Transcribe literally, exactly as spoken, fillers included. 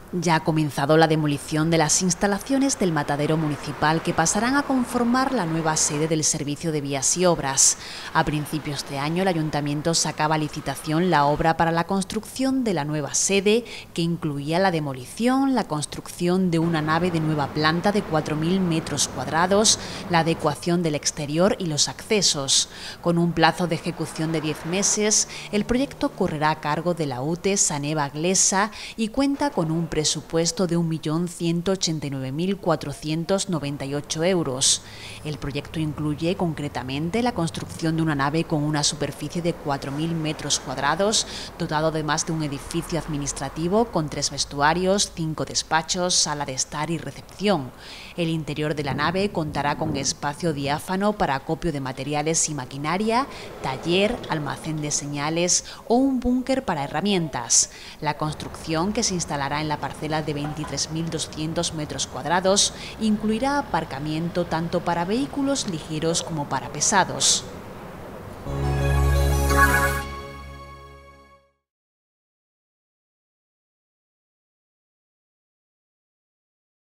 Ya ha comenzado la demolición de las instalaciones del matadero municipal que pasarán a conformar la nueva sede del Servicio de Vías y Obras. A principios de año el Ayuntamiento sacaba a licitación la obra para la construcción de la nueva sede, que incluía la demolición, la construcción de una nave de nueva planta de cuatro mil metros cuadrados, la adecuación del exterior y los accesos. Con un plazo de ejecución de diez meses, el proyecto correrá a cargo de la U T E Saneva Glesa y cuenta con un presupuesto de un millón ciento ochenta y nueve mil cuatrocientos noventa y ocho euros. El proyecto incluye concretamente la construcción de una nave con una superficie de cuatro mil metros cuadrados, dotado además de un edificio administrativo con tres vestuarios, cinco despachos, sala de estar y recepción. El interior de la nave contará con espacio diáfano para acopio de materiales y maquinaria, taller, almacén de señales o un búnker para herramientas. La construcción, que se instalará en la parcela de veintitrés mil doscientos metros cuadrados, incluirá aparcamiento tanto para vehículos ligeros como para pesados.